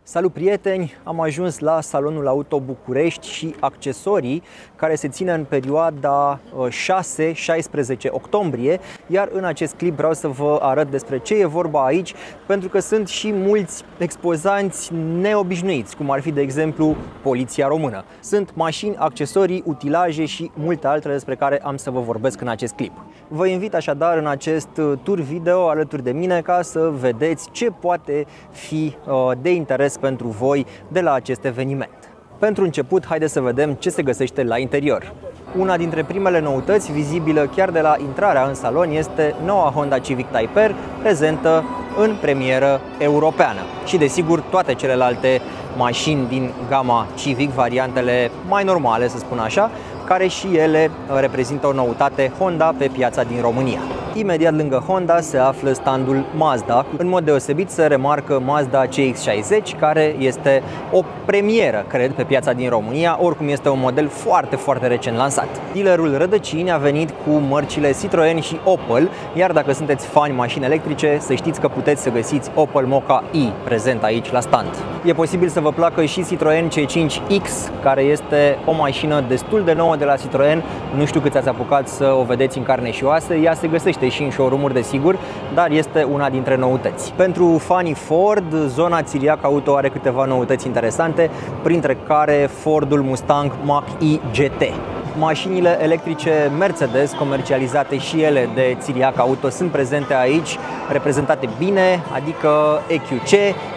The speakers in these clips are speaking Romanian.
Salut prieteni! Am ajuns la Salonul Auto București și accesorii care se ține în perioada 6-16 octombrie, iar în acest clip vreau să vă arăt despre ce e vorba aici, pentru că sunt și mulți expozanți neobișnuiți, cum ar fi de exemplu Poliția Română. Sunt mașini, accesorii, utilaje și multe altele despre care am să vă vorbesc în acest clip. Vă invit așadar în acest tur video alături de mine ca să vedeți ce poate fi de interes pentru voi de la acest eveniment. Pentru început, haideți să vedem ce se găsește la interior. Una dintre primele noutăți, vizibilă chiar de la intrarea în salon, este noua Honda Civic Type R, prezentă în premieră europeană. Și desigur, toate celelalte mașini din gama Civic, variantele mai normale, să spun așa, care și ele reprezintă o noutate Honda pe piața din România. Imediat lângă Honda se află standul Mazda. În mod deosebit se remarcă Mazda CX-60, care este o premieră, cred, pe piața din România. Oricum este un model foarte recent lansat. Dealerul Rădăcini a venit cu mărcile Citroen și Opel, iar dacă sunteți fani mașini electrice, să știți că puteți să găsiți Opel Mokka E prezent aici la stand. E posibil să vă placă și Citroen C5X, care este o mașină destul de nouă de la Citroen. Nu știu câți ați apucat să o vedeți în carne și oase. Ea se găsește și în showroom-uri, desigur, dar este una dintre noutăți. Pentru fanii Ford, zona Țiriac Auto are câteva noutăți interesante, printre care Fordul Mustang Mach-E GT. Mașinile electrice Mercedes, comercializate și ele de Țiriac Auto, sunt prezente aici, reprezentate bine, adică EQC,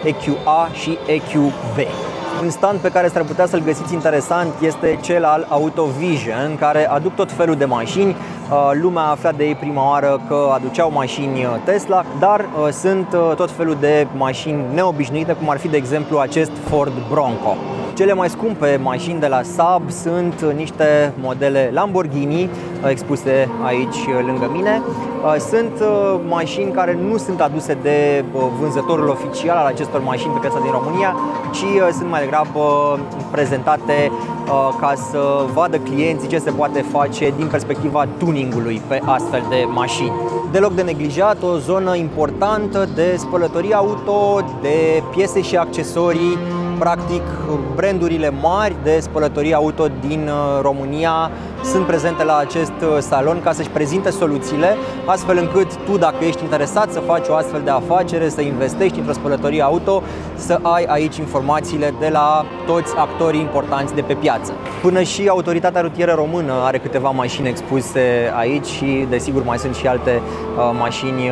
EQA și EQB. Un stand pe care s-ar putea să-l găsiți interesant este cel al AutoVision, care aduc tot felul de mașini. Lumea a aflat de ei prima oară că aduceau mașini Tesla, dar sunt tot felul de mașini neobișnuite, cum ar fi de exemplu acest Ford Bronco. Cele mai scumpe mașini de la Saab sunt niște modele Lamborghini expuse aici lângă mine. Sunt mașini care nu sunt aduse de vânzătorul oficial al acestor mașini pe piața din România, ci sunt mai degrabă prezentate ca să vadă clienții ce se poate face din perspectiva tuningului pe astfel de mașini. Deloc de neglijat, o zonă importantă de spălătorie auto, de piese și accesorii. Practic, brandurile mari de spălătorie auto din România sunt prezente la acest salon ca să-și prezinte soluțiile, astfel încât tu, dacă ești interesat să faci o astfel de afacere, să investești într-o spălătorie auto, să ai aici informațiile de la toți actorii importanți de pe piață. Până și Autoritatea Rutieră Română are câteva mașini expuse aici și, desigur, mai sunt și alte mașini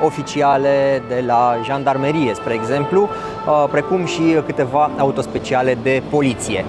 oficiale de la jandarmerie, spre exemplu, precum și câteva autospeciale de poliție.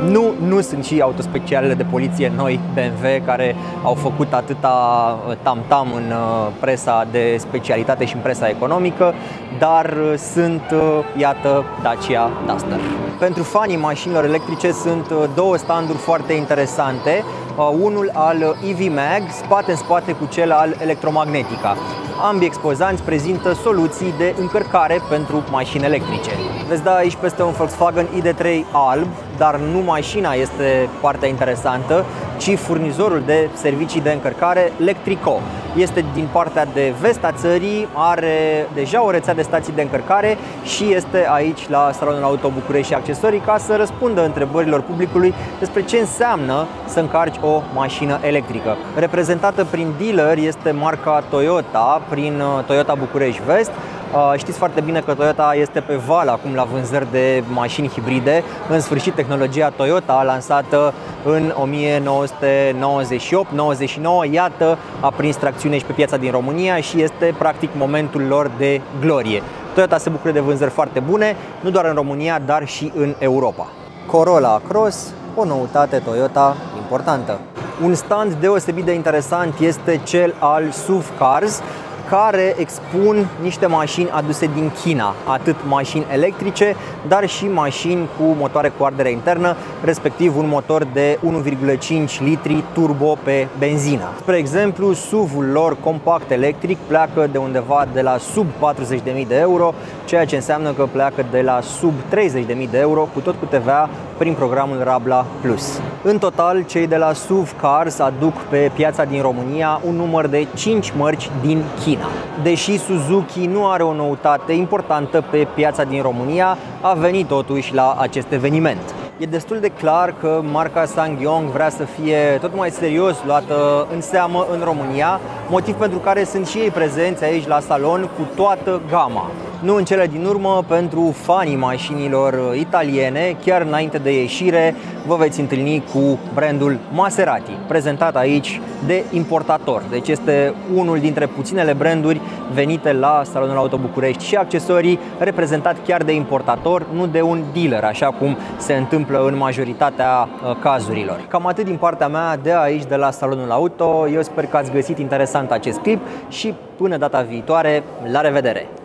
Nu sunt și autospecialele de poliție noi BMW, care au făcut atâta tam-tam în presa de specialitate și în presa economică, dar sunt, iată, Dacia Duster. Pentru fanii mașinilor electrice sunt două standuri foarte interesante. Unul al EV Mag, spate în spate cu cel al Electromagnetica. Ambii expozanți prezintă soluții de încărcare pentru mașini electrice. Veți da aici peste un Volkswagen ID3 alb, dar nu mașina este partea interesantă, ci furnizorul de servicii de încărcare Lectrico. Este din partea de vest a țării, are deja o rețea de stații de încărcare și este aici la Salonul Auto București și accesorii ca să răspundă întrebărilor publicului despre ce înseamnă să încarci o mașină electrică. Reprezentată prin dealer este marca Toyota, prin Toyota București Vest. Știți foarte bine că Toyota este pe val acum la vânzări de mașini hibride. În sfârșit, tehnologia Toyota, lansată în 1998-99, iată, a prins tracțiune și pe piața din România și este practic momentul lor de glorie. Toyota se bucură de vânzări foarte bune, nu doar în România, dar și în Europa. Corolla Cross, o noutate Toyota importantă. Un stand deosebit de interesant este cel al SUV Cars, care expun niște mașini aduse din China, atât mașini electrice, dar și mașini cu motoare cu ardere internă, respectiv un motor de 1,5 litri turbo pe benzină. Spre exemplu, SUV-ul lor compact electric pleacă de undeva de la sub 40.000 de euro, ceea ce înseamnă că pleacă de la sub 30.000 de euro, cu tot cu TVA, prin programul Rabla Plus. În total, cei de la SUV Cars aduc pe piața din România un număr de 5 mărci din China. Deși Suzuki nu are o noutate importantă pe piața din România, a venit totuși la acest eveniment. E destul de clar că marca SsangYong vrea să fie tot mai serios luată în seamă în România, motiv pentru care sunt și ei prezenți aici la salon cu toată gama. Nu în cele din urmă, pentru fanii mașinilor italiene, chiar înainte de ieșire, vă veți întâlni cu brandul Maserati, prezentat aici de importator. Deci este unul dintre puținele branduri venite la Salonul Auto București și accesorii reprezentat chiar de importator, nu de un dealer, așa cum se întâmplă în majoritatea cazurilor. Cam atât din partea mea de aici, de la Salonul Auto. Eu sper că ați găsit interesant acest clip și până data viitoare, la revedere!